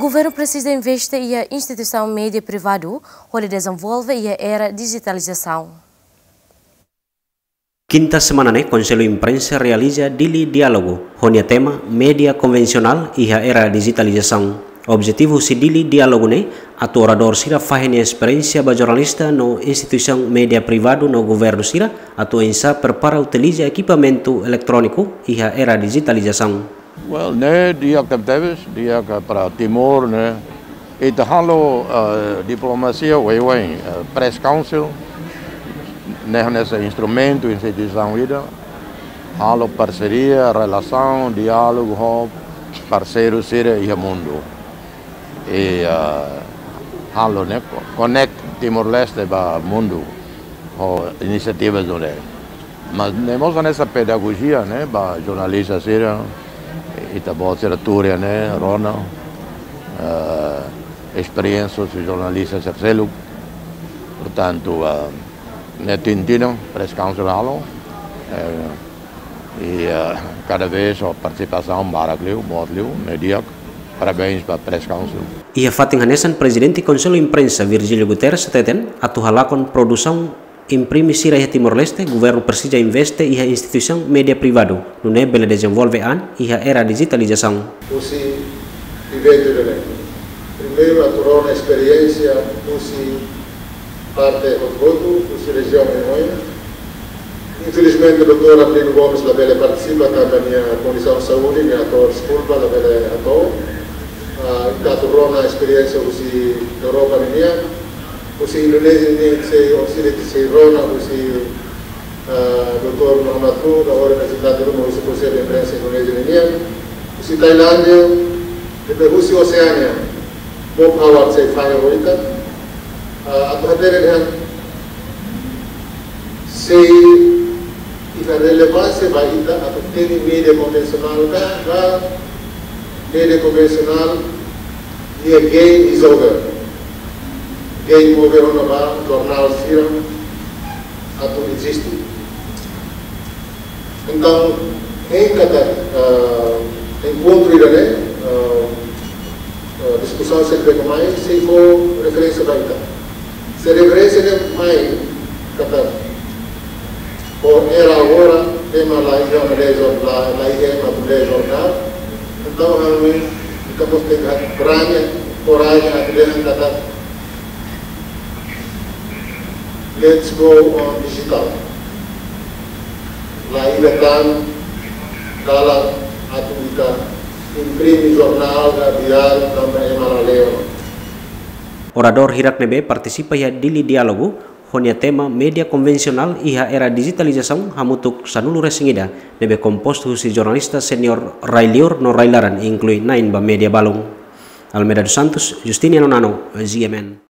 governo precisa investir em instituição média privada onde desenvolve a era digitalização. Quinta semana, Conselho Imprensa realiza Dili Diálogo, onde tema média convencional e a era digitalização. O objetivo se Dili Diálogo, a orador sira faz experiência ba jornalista no instituição média privada no governo sira, a insa prepara utiliza equipamento eletrônico e a era digitalização. Well, dia que dia para Timor, e halo diplomacia, press council, nesse instrumento, instituição ida, halo parceria, relação, diálogo, parceiro sira e mundo. E halo connect Timor-Leste para mundo, iniciativas do Mas nós nessa pedagogia, para jornalistas sira, Itabol Seraturia, Rona, experiência de jornalistas Cercelo, portanto, Tintino, Press Council Halo, e cada vez a participação Baracliu, Morliu, Mediac, parabéns para a Press Council. E a fating hanesan Presidente Conselho Imprensa Virgílio Guterres teten atuhalakon produção imprime sira a Timor-Leste, governo precisa investe e a instituição média privado, no nebele desenvolve e a era digitalização. Usi vivendo dele. Primeiro aturou na experiência, usi parte do voto, usi região Moinha. Infelizmente o doutor Abrino Gomes labele participa da minha condição de saúde, minha ator desculpa labele ator. Aturou na experiência usi Europa minha. Usi Indonesia ni se Rona, usi Dr. Muhammad Nur, agora representante do nosso Conselho de Imprensa Indonésia, usi Tailândia, depois usi Oceania, Bob Howard se faz agora, atau hadir se a relevância vai ir atau ter mídia convencional, mídia convencional, the game is over. Game over on a jornal sira atau existe. Então, em cada encontro irane, discussão sempre com mais, se for referência vai estar. Se referência nem mais cada por era agora tema lá e a jornal, então realmente estamos tendo coragem a criar cada. Let's go on digital. Lá ilegal, dalam atau kita imprime jornal, diário, também malaleo. Orador Hirak Nebe participa ya Dili Diálogo, honia tema media konvensional iha era digitalização hamutuk sanulu resingida nebe komposto si jornalista senior Railior no Railaran inclui 9 ba media balong. Almeida dos Santos, Justiniano Nano, GMN.